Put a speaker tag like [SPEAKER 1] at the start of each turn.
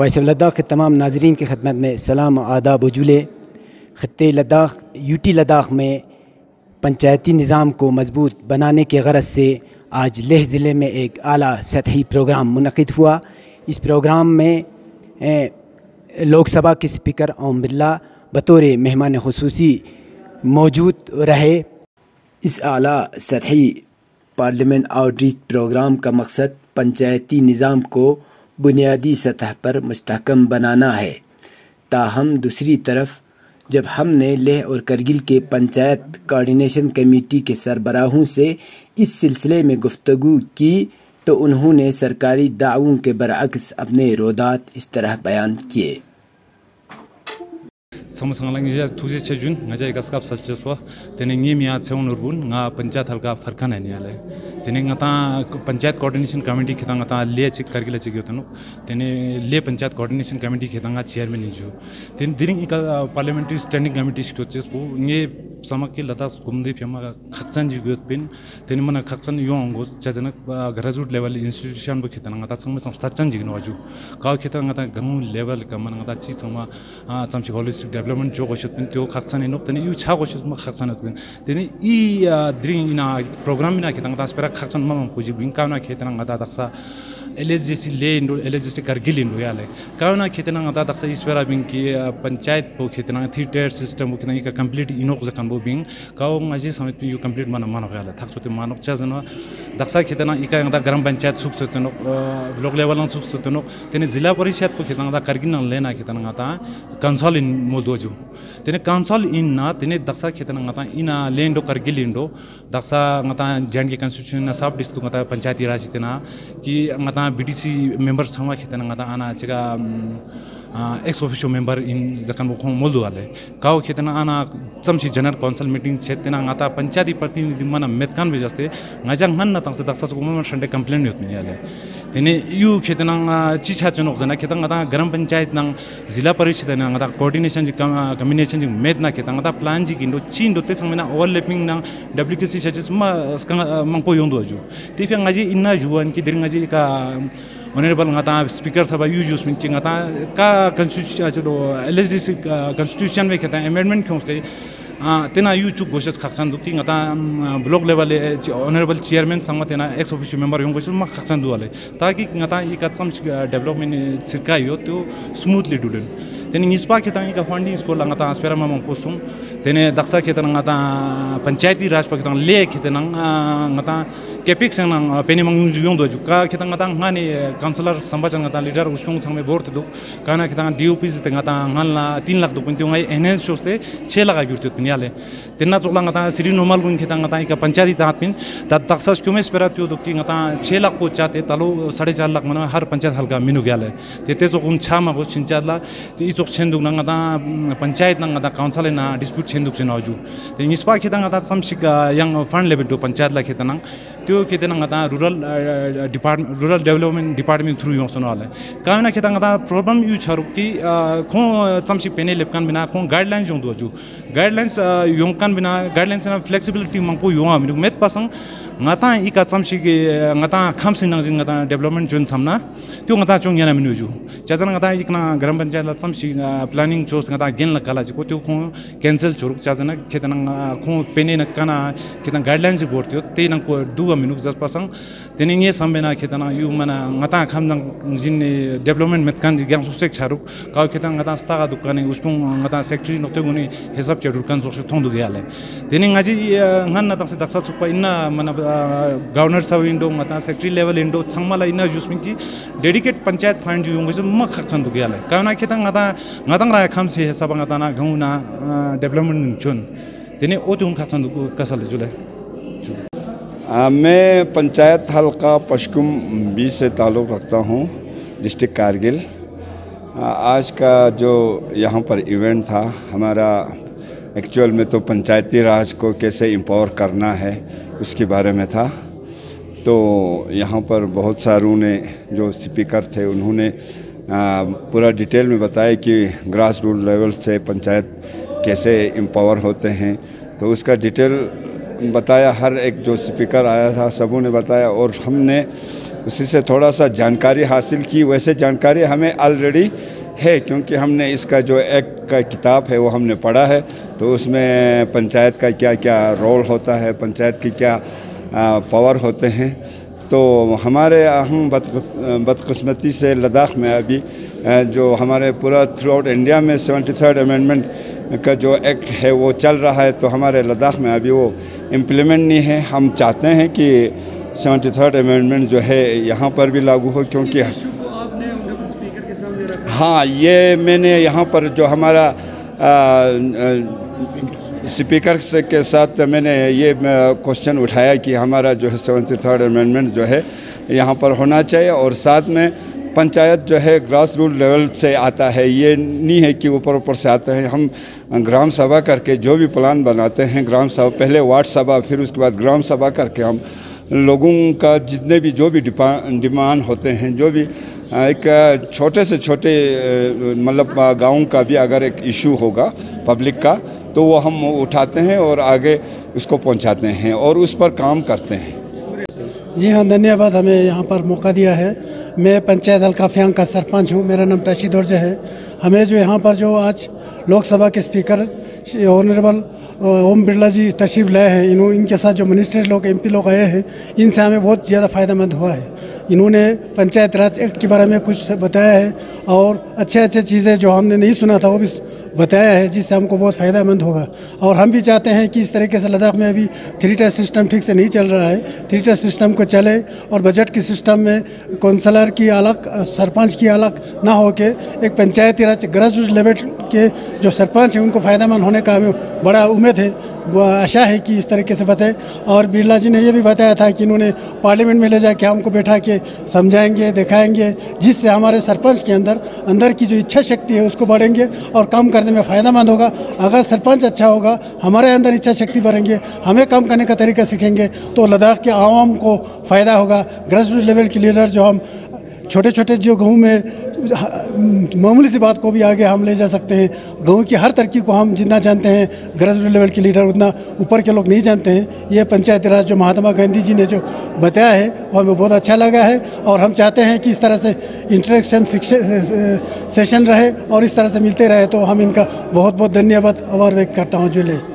[SPEAKER 1] Voice of Ladakh के तमाम नाजरीन की खिदमत में सलाम आदाब वजूले। ख़ित्ते लद्दाख यूटी लद्दाख में पंचायती निज़ाम को मजबूत बनाने के गरज से आज लेह ज़िले में एक आला सतही प्रोग्राम मुनक़िद हुआ। इस प्रोग्राम में लोकसभा के स्पीकर ओम बिरला बतौर मेहमान खुसूसी मौजूद रहे। इस आला सतही पार्लियामेंट आउटरीच प्रोग्राम का मकसद पंचायती निज़ाम को बुनियादी सतह पर मुस्तहकम बनाना है। ताहम दूसरी तरफ जब हमने लेह और करगिल के पंचायत कोऑर्डिनेशन कमेटी के सरबराहों से इस सिलसिले में गुफ्तगू की तो उन्होंने सरकारी दावों के बरअक्स अपने रोदात इस तरह बयान किए।
[SPEAKER 2] समसंगलांगिजा तुजे छजुन ngajai gaskap salcheswa tene ngimia cheun urbun nga panchayat halka farkan aniale tene ngata panchayat coordination committee khitanga ta le chik kargila chik yotanu tene le panchayat coordination committee khitanga chairman inju tene diring ika parliamentary standing committee skotchespo nge samaki ladas kumde phema khakchan ji gyot pin tene mana khakchan yong go chajana grassroots level institution bo khitanga ngata changma sachan ji no aju ka khitanga ta gamu level ka mana ngata chi changma chamchi holistic development जो कोशिश pin त्यो खाक्सन इनो तने you छा कोशिश म खाक्सन pin तने ई ड्रिंग इना programme इना केतंग दास पेरा खाक्सन मम पुजि बिन काउना केतंग दा दक्सा एलएसजीसी ले इंडो एलएसजीसी करगिल इंडो याले काउना केतंग दा दक्सा इस पेरा बिन की पंचायत पो केतंग थ्री टायर सिस्टम को केतंग का कंप्लीट इनो को जकन बो बिन काउ ngaji समित यू कंप्लीट मन मन याले थाक सोते मानक छ जन दक्सा केतंग इका दा ग्राम पंचायत सुख सोतनो ब्लॉक लेवल न सुख सोतनो तने जिला परिषद को केतंग दा करगिल न लेना केतंग दा काउंसिल इन मोदोजु tene council in na tene daksa khetana ngata ina lendo kargil indo daksa ngata jangi constitution na sub district ngata panchayati raj tena ki ngata bdc member sama khetana ngata ana chega ex officio member in zakan bo khong moldu ale kaw khetana ana chamsi general council meeting chetena ngata panchayati प्रतिनिधि mana metkan be jaste ngajang han na tangsa daksa ko man shande complaint yot ni ale tene yu khetana chicha chunok jana khetang ngata gram panchayat nang zila parishad na ngata coordination ji combination ji med na khetang ngata plan ji kindo chin dote sangmena overlapping nang wkc churches ma mangpo yondu aju tifya ngaji inna juan ki dir ngaji ka Honorable ngata speaker sabha use min ngata ka constitution chalo LSDC constitution में कहता है amendment क्यों से तेना you चुक घोषित खाक्सान दु कि ngata block level honorable chairman संग तेना ex officio member yung घोषित म खाक्सान दु वाले ताकि ngata इका सम development सिरका यो तो smoothly डुलन तेने निस्पा के तांगी का funding school ngata aspera ma mangposung तेने दक्सा के तना ngata पंचायती राज पक तना ले के तना ngata capex nang peni mang yung do ka ke तना ngata ngani councilor sambajan ngata leader uskong sangme board du kana ke तना DOP से ngata ngala 3 लाख दु पंति ngai enhance choste 6 lakh gyurtu piniale tenna chokla ngata siri normal gun ke तना ngata ka पंचायती तात pin तात दक्सा क्योमेस पेरा त्यो दु कि ngata 6 लाख को चाते तलो 4.5 लाख mana हर पंचायत हल्का मिनु ग्याले तेते चोकुन छामा को छिनचाला चोक छेंदुक नंगदा पंचायत नंगदा काउंसिल ना डिस्प्यूट छेंदुक से नजु ते निस्पा खेतंग दा समसिक यंग फंड लेवल तो पंचायत ला खेतनंग त्यो खेतनंग दा rural department rural development department through योंसन वाले काना खेतंग दा प्रॉब्लम यू छरु कि खो समसि पेने लेपकन बिना खो गाइडलाइंस जों दोजु गाइडलाइंस योंकन बिना गाइडलाइंस ना फ्लेक्सिबिलिटी मंगपो योंगा मिनु मेत पासंग ngata ika chamsi ge ngata khamsi nang jing ngata development join samna tyo ngata chong yana minu ju chajana ngata ikna gram panchayat la chamsi planning chos ngata gen la kala ji ko tyo khon cancel churuk chajana khetana khon pene na kana khetana guidelines board tyo te nang ko duga minu jas pasang teni nge sambena khetana yu mana ngata kham nang jin development met kan ji gyang susek charuk ka khetana ngata sta ga dukane uskong ngata secretary nokte guni hesab churuk kan sok thong du gyale teni ngaji ngan na takse daksa chukpa inna mana governor सब इंडो मता secretary level इंडो संगमाला इना जुसमिन की dedicate panchayat fund जो होंगे म खक्सन दुगियाले काना खेता ngata रा खामसे हिसाब ngata ना गहुना डेवलपमेंट चुन तेने ओतुन खक्सन दुगु कसले जुले
[SPEAKER 3] मैं पंचायत हल्का पशकुम 20 से ताल्लुक़ रखता हूँ डिस्ट्रिक्ट कारगिल। आज का जो यहाँ पर इवेंट था हमारा एक्चुअल में तो पंचायती राज को कैसे एम्पावर करना है उसके बारे में था। तो यहाँ पर बहुत सारों ने जो स्पीकर थे उन्होंने पूरा डिटेल में बताया कि ग्रास रूट लेवल से पंचायत कैसे एम्पावर होते हैं। तो उसका डिटेल बताया, हर एक जो स्पीकर आया था सबों ने बताया और हमने उसी से थोड़ा सा जानकारी हासिल की। वैसे जानकारी हमें ऑलरेडी है, क्योंकि हमने इसका जो एक्ट का किताब है वो हमने पढ़ा है। तो उसमें पंचायत का क्या क्या रोल होता है, पंचायत की क्या पावर होते हैं। तो हमारे हम बदकिस्मती से लद्दाख में अभी जो हमारे पूरा थ्रू आउट इंडिया में 73rd अमेंडमेंट का जो एक्ट है वो चल रहा है, तो हमारे लद्दाख में अभी वो इम्प्लीमेंट नहीं है। हम चाहते हैं कि 73rd अमेंडमेंट जो है यहाँ पर भी लागू हो, क्योंकि हाँ, ये मैंने यहाँ पर जो हमारा स्पीकर से के साथ मैंने ये क्वेश्चन उठाया कि हमारा जो है 73rd अमेंडमेंट जो है यहाँ पर होना चाहिए, और साथ में पंचायत जो है ग्रास रूट लेवल से आता है, ये नहीं है कि ऊपर से आते हैं। हम ग्राम सभा करके जो भी प्लान बनाते हैं, ग्राम सभा पहले वार्ड सभा, फिर उसके बाद ग्राम सभा करके हम लोगों का जितने भी जो भी डिमांड होते हैं, जो भी एक छोटे से छोटे मतलब गाँव का भी अगर एक इशू होगा पब्लिक का, तो वो हम उठाते हैं और आगे उसको पहुंचाते हैं और उस पर काम करते हैं।
[SPEAKER 4] जी हाँ, धन्यवाद हमें यहाँ पर मौका दिया है। मैं पंचायत हल्का फ्यांग का सरपंच हूँ, मेरा नाम रशीद ओरजे है। हमें जो यहाँ पर जो आज लोकसभा के स्पीकर ऑनरेबल ओम बिरला जी तशरीफ लाए हैं, इनके साथ जो मिनिस्टर लोग MP लोग आए हैं, इनसे हमें बहुत ज़्यादा फ़ायदेमंद हुआ है। इन्होंने पंचायत राज एक्ट के बारे में कुछ बताया है और अच्छे चीज़ें जो हमने नहीं सुना था वो भी बताया है, जिससे हमको बहुत फ़ायदेमंद होगा। और हम भी चाहते हैं कि इस तरीके से लद्दाख में अभी 3-tier सिस्टम ठीक से नहीं चल रहा है, 3-tier सिस्टम को चले और बजट के सिस्टम में काउंसलर की अलग, सरपंच की अलग ना हो के एक Panchayati Raj grass root level के जो सरपंच हैं उनको फ़ायदेमंद होने का हमें बड़ा उम्मीद है, आशा है कि इस तरीके से बताएं। और बिरला जी ने ये भी बताया था कि इन्होंने पार्लियामेंट में ले जाके हमको बैठा के समझाएंगे, दिखाएंगे, जिससे हमारे सरपंच के अंदर की जो इच्छा शक्ति है उसको बढ़ेंगे और काम करने में फ़ायदेमंद होगा। अगर सरपंच अच्छा होगा, हमारे अंदर इच्छा शक्ति बढ़ेंगे, हमें काम करने का तरीका सीखेंगे, तो लद्दाख के आवाम को फ़ायदा होगा। ग्रास रूट लेवल के लीडर जो हम छोटे जो गाँव में मामूली सी बात को भी आगे हम ले जा सकते हैं। गाँव की हर तरक्की को हम जितना जानते हैं, ग्रास रूट लेवल के लीडर उतना ऊपर के लोग नहीं जानते हैं। ये पंचायती राज जो महात्मा गांधी जी ने जो बताया है वो हमें बहुत अच्छा लगा है, और हम चाहते हैं कि इस तरह से इंटरेक्शन सेशन रहे और इस तरह से मिलते रहे। तो हम इनका बहुत बहुत धन्यवाद आभार व्यक्त करता हूँ। जुले।